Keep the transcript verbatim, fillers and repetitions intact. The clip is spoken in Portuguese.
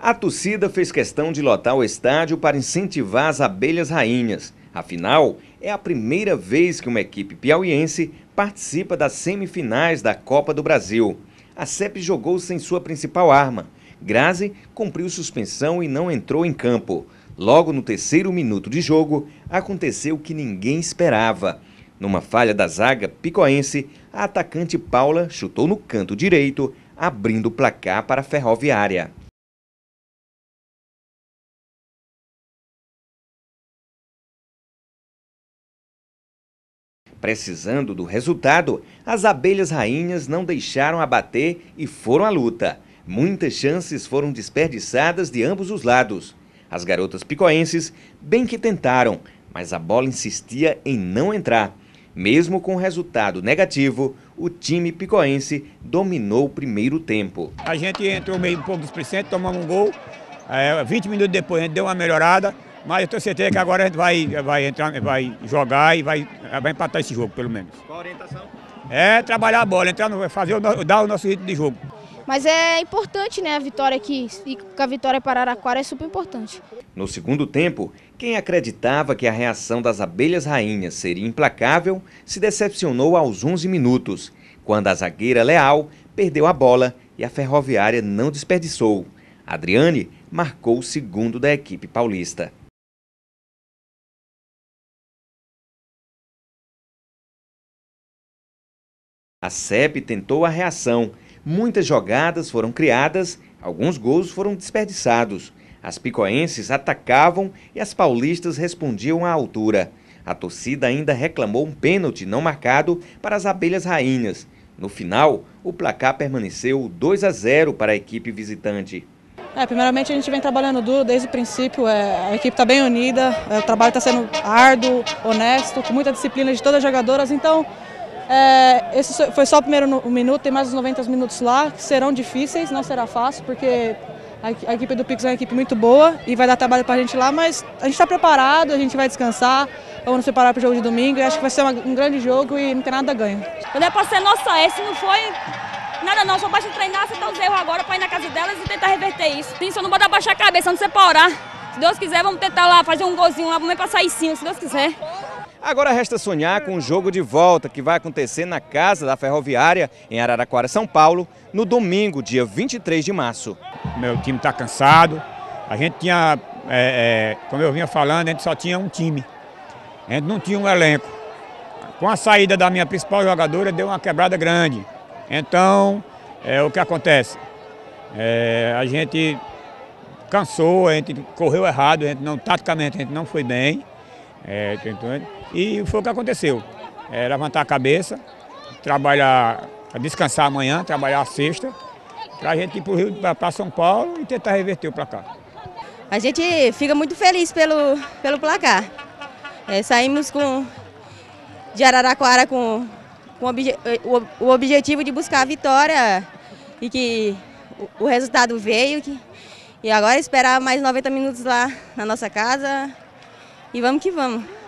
A torcida fez questão de lotar o estádio para incentivar as abelhas rainhas. Afinal, é a primeira vez que uma equipe piauiense participa das semifinais da Copa do Brasil. A C E P jogou sem sua principal arma. Grazi cumpriu suspensão e não entrou em campo. Logo no terceiro minuto de jogo, aconteceu o que ninguém esperava. Numa falha da zaga picoense, a atacante Paula chutou no canto direito, abrindo o placar para a Ferroviária. Precisando do resultado, as abelhas rainhas não deixaram abater e foram à luta. Muitas chances foram desperdiçadas de ambos os lados. As garotas picoenses bem que tentaram, mas a bola insistia em não entrar. Mesmo com o resultado negativo, o time picoense dominou o primeiro tempo. A gente entrou meio um pouco displicente, tomamos um gol. É, vinte minutos depois a gente deu uma melhorada. Mas eu tenho certeza que agora a gente vai, vai, entrar, vai jogar e vai, vai empatar esse jogo, pelo menos. Qual a orientação? É trabalhar a bola, entrar no, fazer o, dar o nosso ritmo de jogo. Mas é importante, né, a vitória aqui, e com a vitória para Araraquara é super importante. No segundo tempo, quem acreditava que a reação das abelhas rainhas seria implacável, se decepcionou aos onze minutos, quando a zagueira Leal perdeu a bola e a Ferroviária não desperdiçou. Adriane marcou o segundo da equipe paulista. A C E P tentou a reação. Muitas jogadas foram criadas, alguns gols foram desperdiçados. As picoenses atacavam e as paulistas respondiam à altura. A torcida ainda reclamou um pênalti não marcado para as abelhas rainhas. No final, o placar permaneceu dois a zero para a equipe visitante. É, primeiramente a gente vem trabalhando duro desde o princípio, é, a equipe está bem unida, é, o trabalho está sendo árduo, honesto, com muita disciplina de todas as jogadoras, então... É, esse foi só o primeiro minuto, tem mais uns noventa minutos lá, que serão difíceis, não será fácil, porque a equipe do Pix é uma equipe muito boa e vai dar trabalho pra gente lá, mas a gente está preparado, a gente vai descansar, vamos nos preparar para o jogo de domingo e acho que vai ser uma, um grande jogo e não tem nada a ganho. Quando é para ser nossa, esse não foi nada não, só basta treinar, acertar os erros agora para ir na casa delas e tentar reverter isso. Tem só não pode abaixar a cabeça, não sei para orar. Se Deus quiser, vamos tentar lá fazer um golzinho lá, vamos passar isso sim, se Deus quiser. Agora resta sonhar com o jogo de volta que vai acontecer na casa da Ferroviária, em Araraquara, São Paulo, no domingo, dia vinte e três de março. Meu time está cansado, a gente tinha, é, é, como eu vinha falando, a gente só tinha um time, a gente não tinha um elenco. Com a saída da minha principal jogadora, deu uma quebrada grande. Então, é o que acontece, é, a gente cansou, a gente correu errado, a gente não, taticamente a gente não foi bem. É, e foi o que aconteceu, é, levantar a cabeça, trabalhar, descansar amanhã, trabalhar a sexta, para a gente ir para o Rio, para São Paulo e tentar reverter o placar. A gente fica muito feliz pelo, pelo placar. É, saímos com, de Araraquara com, com obje, o, o objetivo de buscar a vitória e que o, o resultado veio. Que, e agora esperar mais noventa minutos lá na nossa casa. E vamos que vamos.